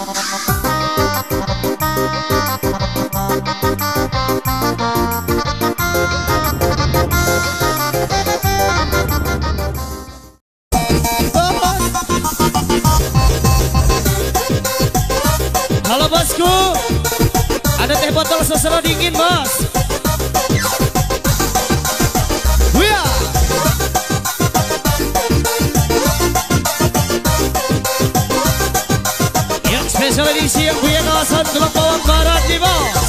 Halo bosku, ada teh botol suasana dingin bos. Wia. Yang spesial edisi yang punya kawasan Teluk Bawang Barat nih bos.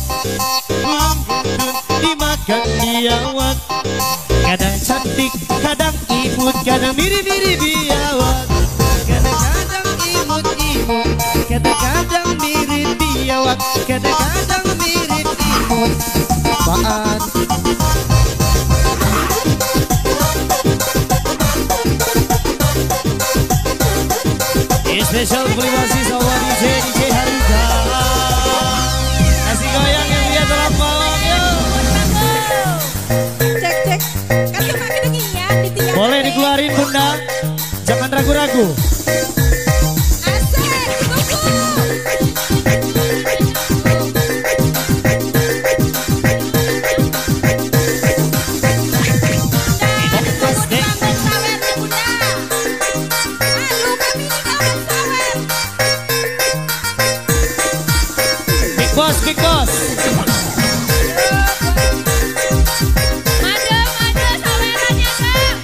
Dimakan biawak, kadang cantik, kadang imut, kadang mirip-mirip biawak. Kadang-kadang imut-imut, kadang-kadang mirip biawak, kadang-kadang mirip imut. Apaan? Spesial terima sama DJ Haruka. Kasih goyang yang dia dalam bawang yuk. Cek, kan cuma kedengian di tiap. Boleh dikeluarin bunda, jangan ragu-ragu. Big boss. Made sawerannya kak.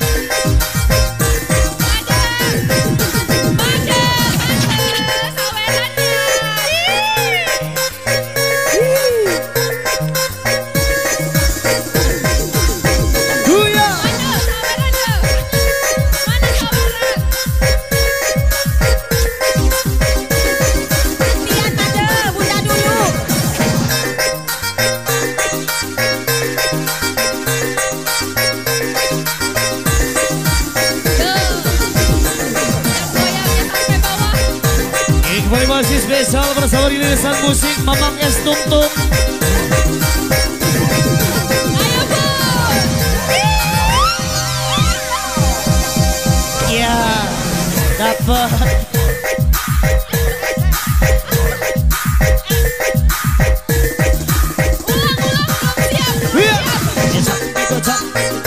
Made sawerannya. Buya. Made sawerannya. Mana saweran? Lihat made, bunda dulu. Kembali masih spesial bersama rilisan musik Mamang S Tung. Ayo bu. Ya, dapat. Ulang belum siap.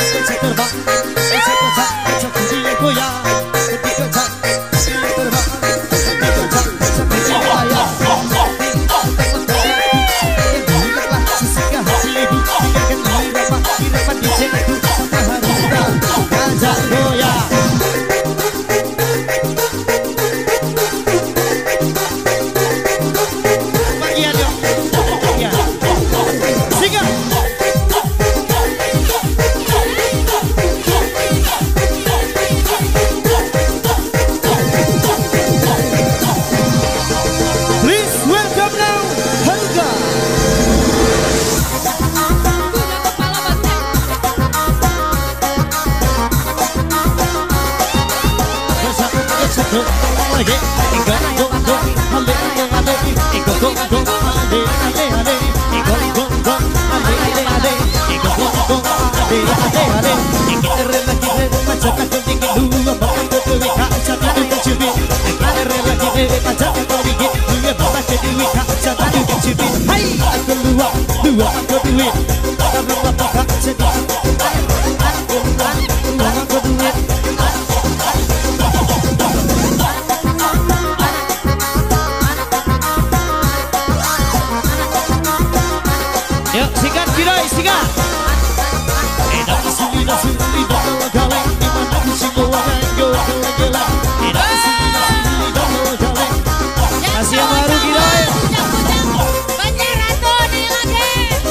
Yuk, sikat Kirai, sikat. Kasih yang baru Kirai. Banyak ratu nih lagi.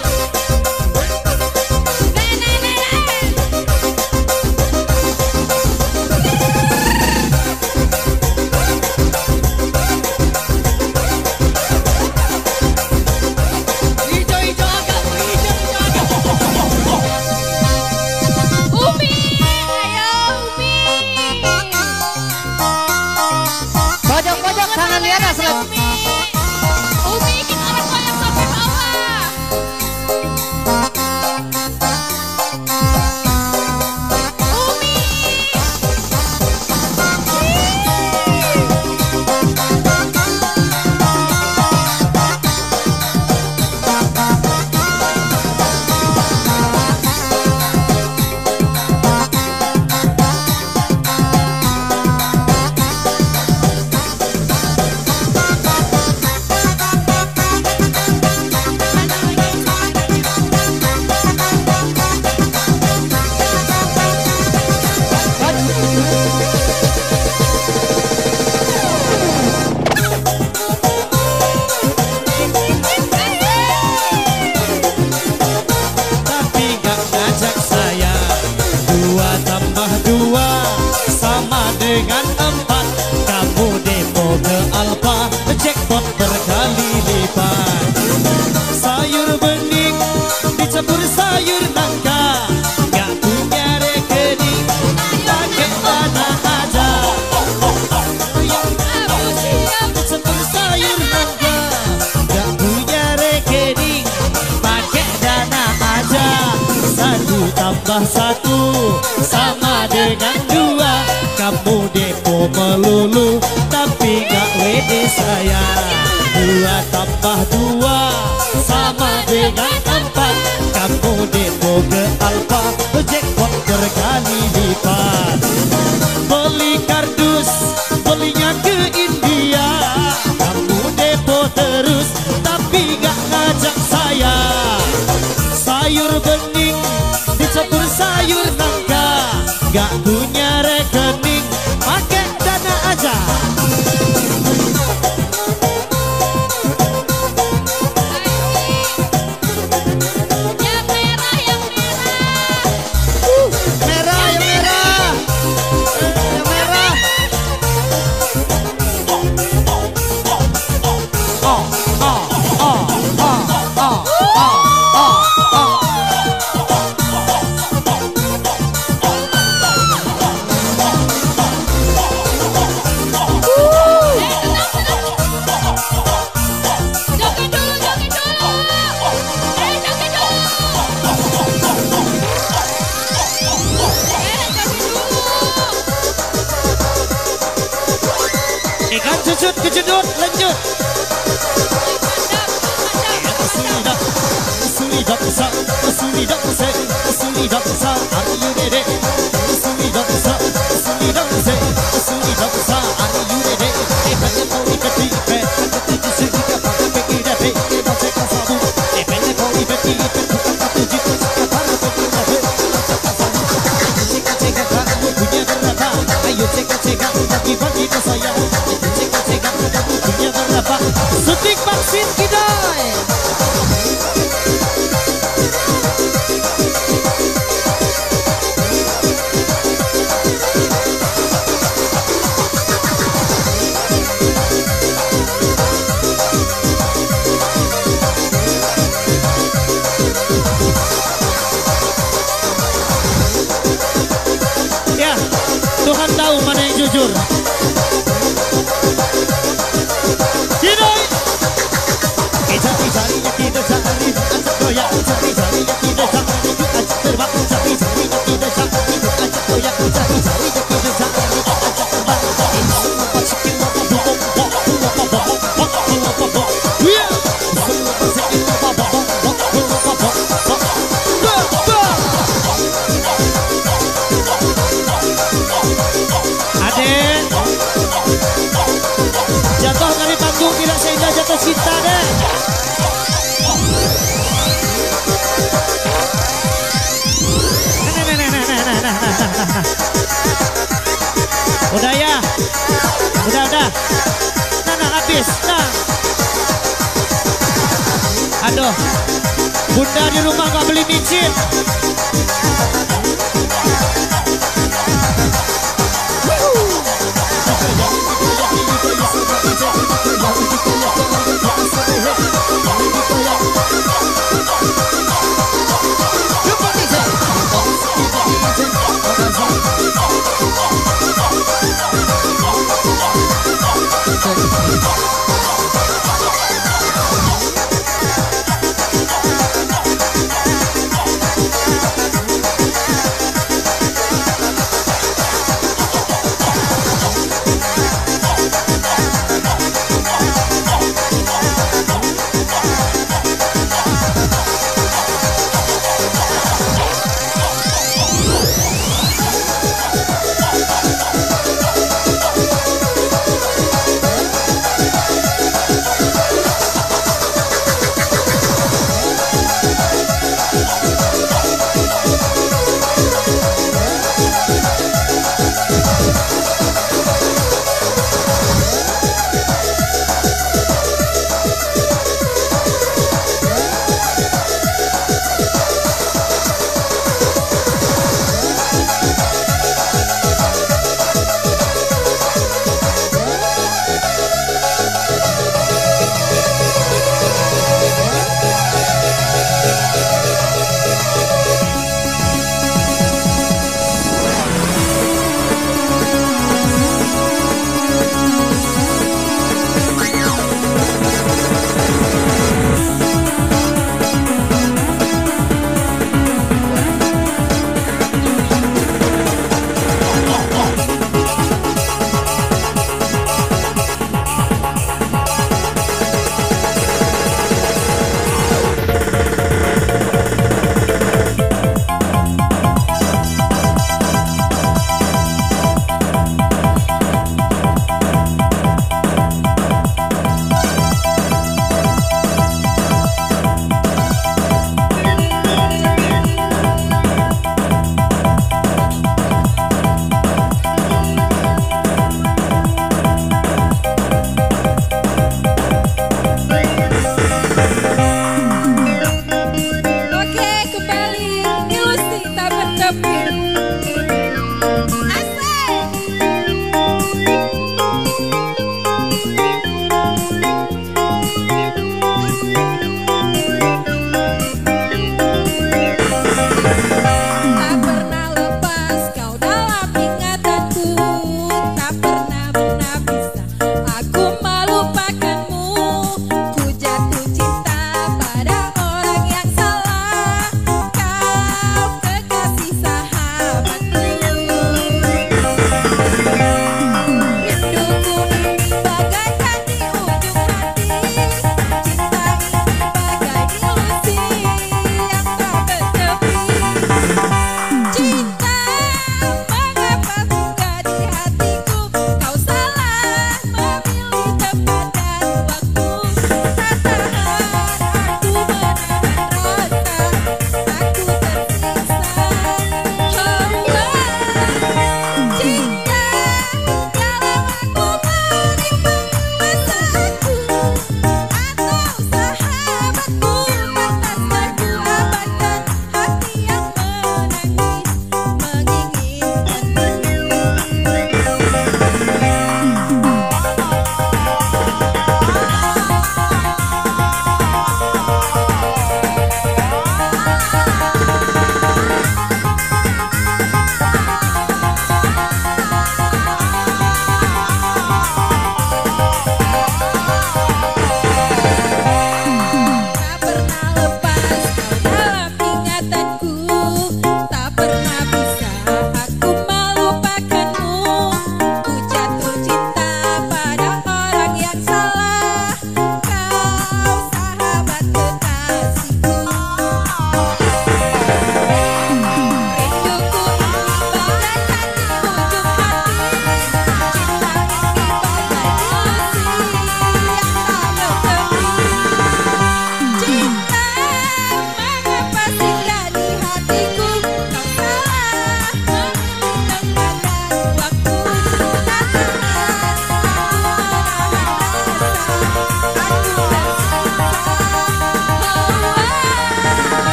Umi, ayo Umi. Pojok-pojok tangan di atas. Umi, Umi kita orang goyang sampai bawah. Umi. alfa, jackpot berkali lipat. Sayur bening dicampur sayur nangka, gak punya rekening, pakai dana aja. Dicampur sayur nangka, gak punya rekening, pakai dana aja. 1 tambah 1 sama dengan 2. Kamu depo melulu tapi gak wede saya. 2 tambah 2 sama dengan 4. Kamu depo ke alfa, jackpot berkali lipat. Beli kardus, belinya ke India. Kamu depo terus tapi gak ngajak saya. Sayur bening dicampur sayur nangka, gak punya rekening, pakai dana aja. Yang merah, yang merah. Merah, yang merah. Yang merah. Oh, oh, oh, oh, oh, oh, oh, oh. Joget dulu, joget dulu. Joget dulu. Joget dulu. Ikan cucut, kecudut, lanjut. Sulidak, sulidak sa, sulidak se, sulidak sa, are you ready? Sulidak sa, sulidak se, sulidak sa, are you ready? Pele poli beti, pele tuji sika, pele peki repe, bache kasabu. Pele poli beti, pele tuji sika, pele peki repe, bache kasabu. Ceka ceka kamu punya berapa? Ayo ceka ceka, bagi bagi ke saya. Ceka ceka kamu punya berapa? Suntik vaksin Kidai. Ya, Tuhan tahu mana yang jujur. Kidai. Cari-carinya kita cari, ajak goyang. Cari-carinya kita cari, ajak terbang. Cari-carinya kita cari, ajak goyang. Cari-carinya kita cari, ajak terbang. Semua pasikin bapak bobok, bapak bobok, bapak bobok. Yeah. Semua pasikin bapak bobok, bapak bobok. Adek, jatuh dari panggung tidak seindah jatuh cinta deh. Udah ya, udah. Nah, habis. Nah, aduh, bunda di rumah gak beli micin.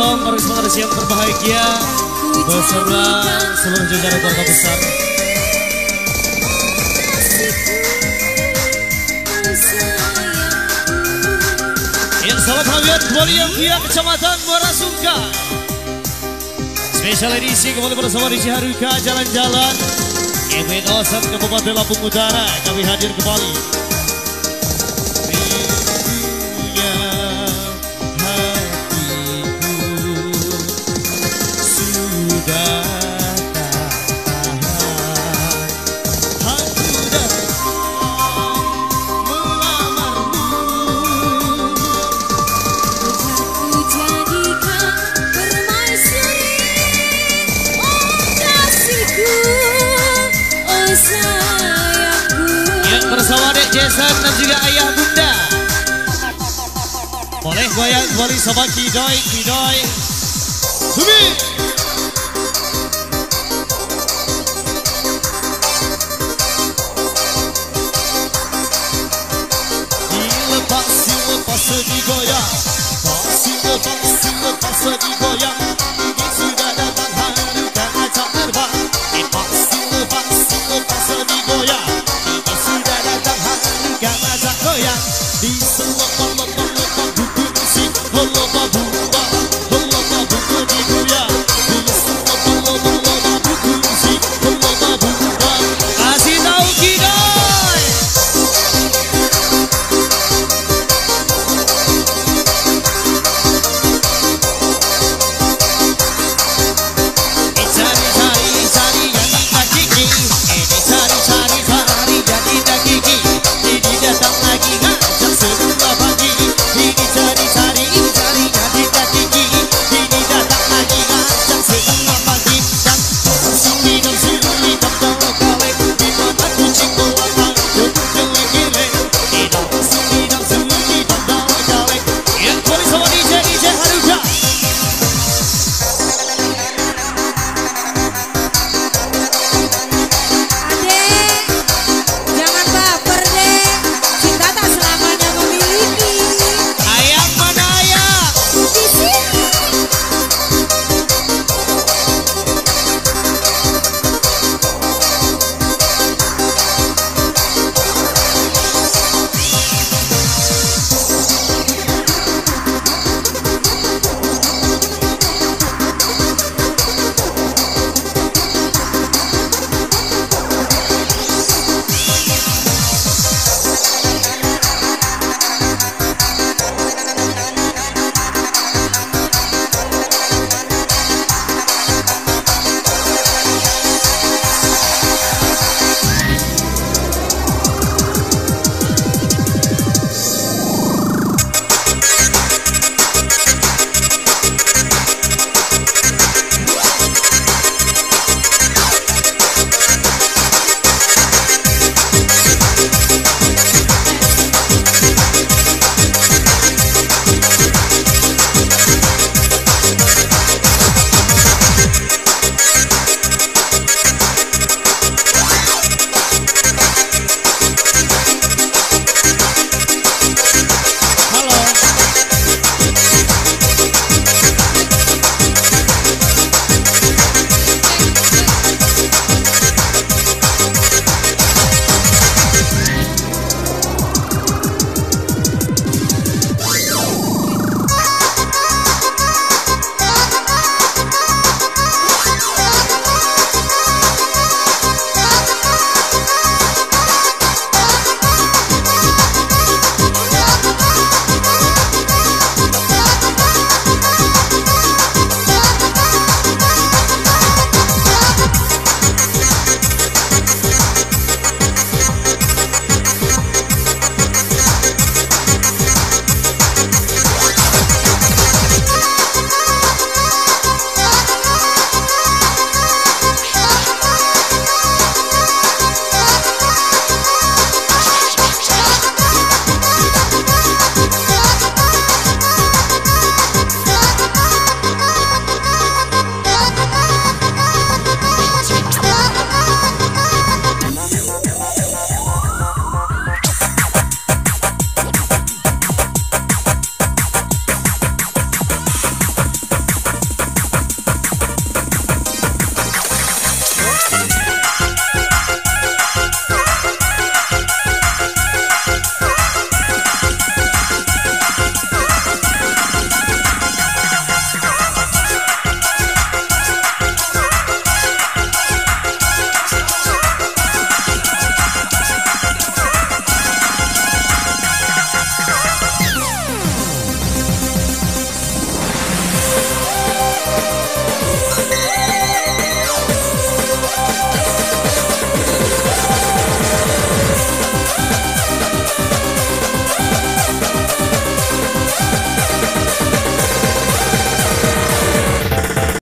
dong para semangat siang berbahagia beserta seluruh jajaran keluarga besar. Yang selamat habiat kembali yang via Kecamatan Muara Sungka. Spesial edisi kembali bersama di Ciharuka jalan-jalan EW kawasan Kabupaten Lampung Utara. Kami hadir kembali. Rindunya hatiku sudah tak tahan. Aku datang melamarmu. Ku jadikan permaisuri, oh kasihku, oh sayangku. Yang bersama Dek Jason dan juga ayah bunda. Boleh goyang kembali sama Kidoy. Bumi.